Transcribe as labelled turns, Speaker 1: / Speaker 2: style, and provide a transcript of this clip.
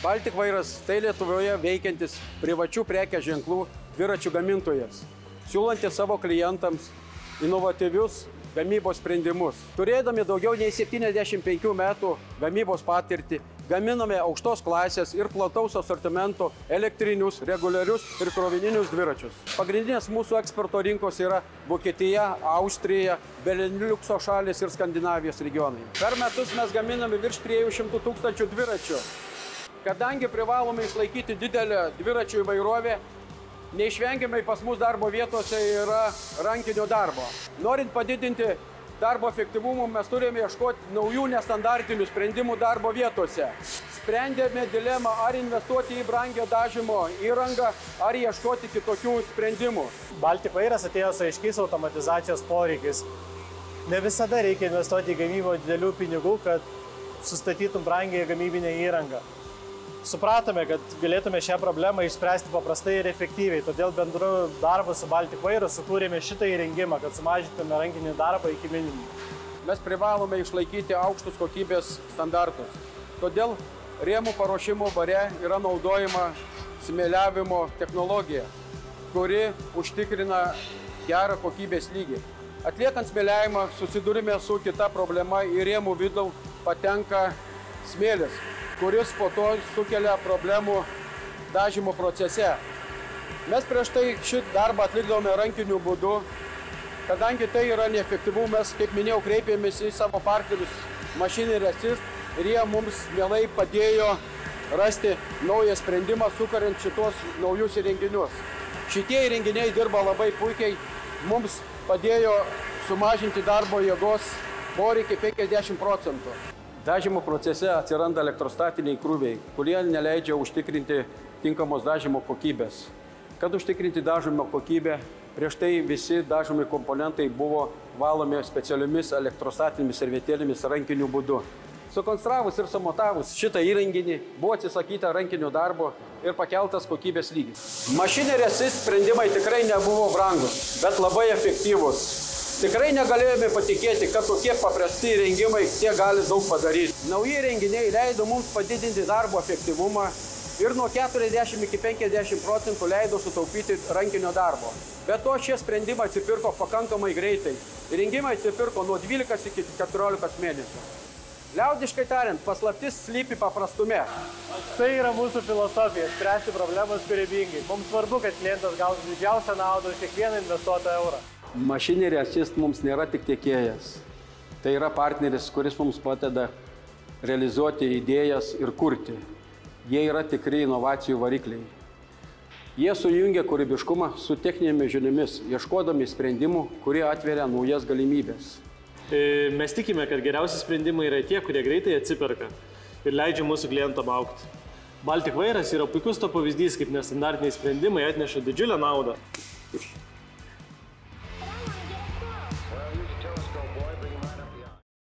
Speaker 1: Baltic Vairas tai Lietuvoje veikiantis privačių prekės ženklų dviračių gamintojas, siūlantis savo klientams inovatyvius gamybos sprendimus. Turėdami daugiau nei 75 metų gamybos patirtį, gaminame aukštos klasės ir plataus asortimento elektrinius, reguliarius ir krovininius dviračius. Pagrindinės mūsų eksporto rinkos yra Vokietija, Austrija, Beniliukso šalys ir Skandinavijos regionai. Per metus mes gaminame virš 300 tūkstančių dviračių. Kadangi privalome išlaikyti didelę dviračių įvairovę, neišvengiamai pas mus darbo vietose yra rankinio darbo. Norint padidinti darbo efektyvumą, mes turime ieškoti naujų nestandartinių sprendimų darbo vietose. Sprendėme dilemą, ar investuoti į brangią dažymo įrangą, ar ieškoti kitokių sprendimų.
Speaker 2: Baltic Vairas atėjo su aiškiais automatizacijos poreikiais. Ne visada reikia investuoti į gamybą didelių pinigų, kad sustatytum brangią gamybinę įrangą. Supratome, kad galėtume šią problemą išspręsti paprastai ir efektyviai, todėl bendru darbu su Baltic Vairu sukūrėme šitą įrengimą, kad sumažintume rankinį darbą iki minimumo.
Speaker 1: Mes privalome išlaikyti aukštus kokybės standartus, todėl rėmų paruošimo bare yra naudojama smėliavimo technologija, kuri užtikrina gerą kokybės lygį. Atliekant smėliavimą susidurime su kita problema, į rėmų vidų patenka smėlis, kuris po to sukelia problemų dažymo procese. Mes prieš tai šį darbą atlikdome rankiniu būdu. Kadangi tai yra neefektyvu, mes, kaip minėjau, kreipėmės į savo partnerius Machinery Assist ir jie mums mielai padėjo rasti naują sprendimą, sukuriant šitos naujus įrenginius. Šitie įrenginiai dirba labai puikiai, mums padėjo sumažinti darbo jėgos poreikį 50%. Dažymo procese atsiranda elektrostatiniai krūviai, kurie neleidžia užtikrinti tinkamos dažymo kokybės. Kad užtikrinti dažymo kokybę, prieš tai visi dažomi komponentai buvo valomi specialiomis elektrostatinėmis servetėlėmis rankiniu būdu. Sukonstravus ir sumontavus šitą įrenginį buvo atsisakyta rankinio darbo ir pakeltas kokybės lygis. Machinery Assist sprendimai tikrai nebuvo brangus, bet labai efektyvūs. Tikrai negalėjome patikėti, kad tokie paprasti įrengimai tiek gali daug padaryti. Nauji įrenginiai leido mums padidinti darbo efektyvumą ir nuo 40 iki 50% leido sutaupyti rankinio darbo. Be to, šie sprendimai atsipirko pakankamai greitai. Įrengimai atsipirko nuo 12 iki 14 mėnesių. Liaudiškai tariant, paslaptis slypi paprastume.
Speaker 2: Tai yra mūsų filosofija – spręsti problemas kūrybingai. Mums svarbu, kad klientas gautų didžiausią naudą už kiekvieną investuotą eurą.
Speaker 1: Machinery Assist mums nėra tik tiekėjas. Tai yra partneris, kuris mums padeda realizuoti idėjas ir kurti. Jie yra tikri inovacijų varikliai. Jie sujungia kūrybiškumą su techninėmis žiniomis, ieškodami sprendimų, kurie atveria naujas galimybės.
Speaker 2: Mes tikime, kad geriausi sprendimai yra tie, kurie greitai atsiperka ir leidžia mūsų klientam augti. Baltic Vairas yra puikus to pavyzdys, kaip nestandartiniai sprendimai atneša didžiulę naudą.